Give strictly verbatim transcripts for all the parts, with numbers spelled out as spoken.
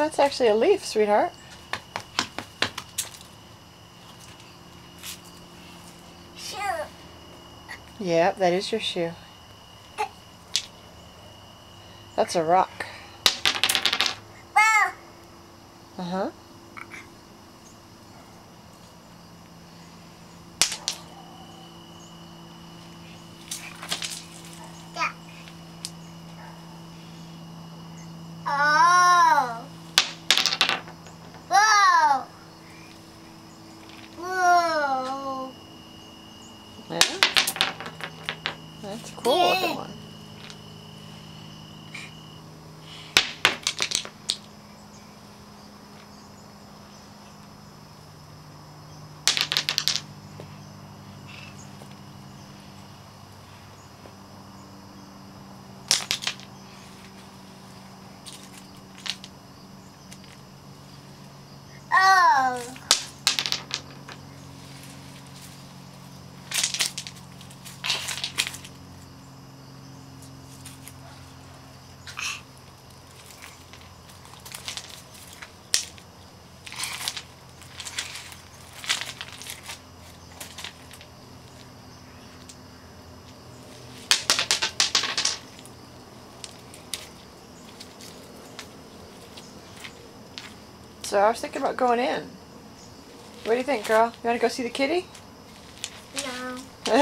That's actually a leaf, sweetheart. Shoe. Yep, that is your shoe. That's a rock. Wow. Uh-huh. Yeah. Oh. Whoa. Whoa. Yeah. That's a cool looking one. Oh. So I was thinking about going in. What do you think, girl? You want to go see the kitty? No.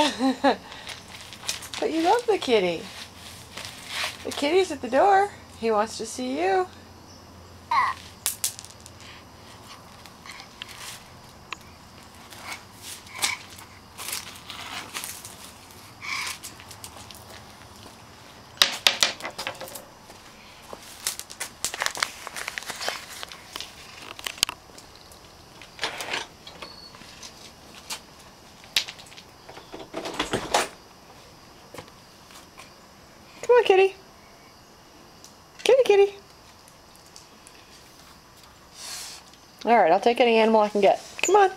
But you love the kitty. The kitty's at the door. He wants to see you. Uh. Come on, kitty. Kitty, kitty. Alright, I'll take any animal I can get. Come on.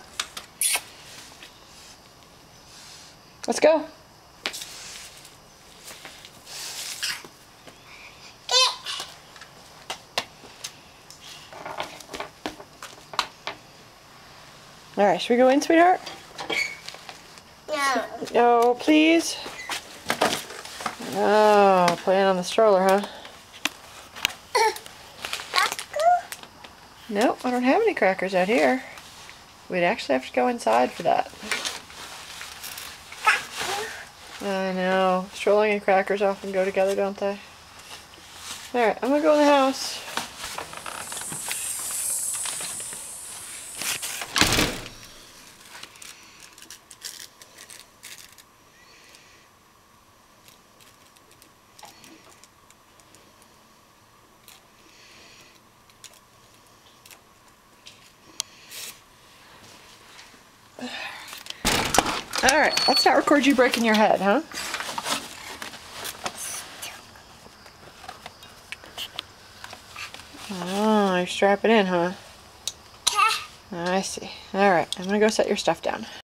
Let's go. Alright, should we go in, sweetheart? No. No, please. Oh, playing on the stroller, huh? Nope, I don't have any crackers out here. We'd actually have to go inside for that. I know. Strolling and crackers often go together, don't they? Alright, I'm gonna go in the house. Alright, let's not record you breaking your head, huh? Oh, you're strapping in, huh? I see. Alright, I'm gonna go set your stuff down.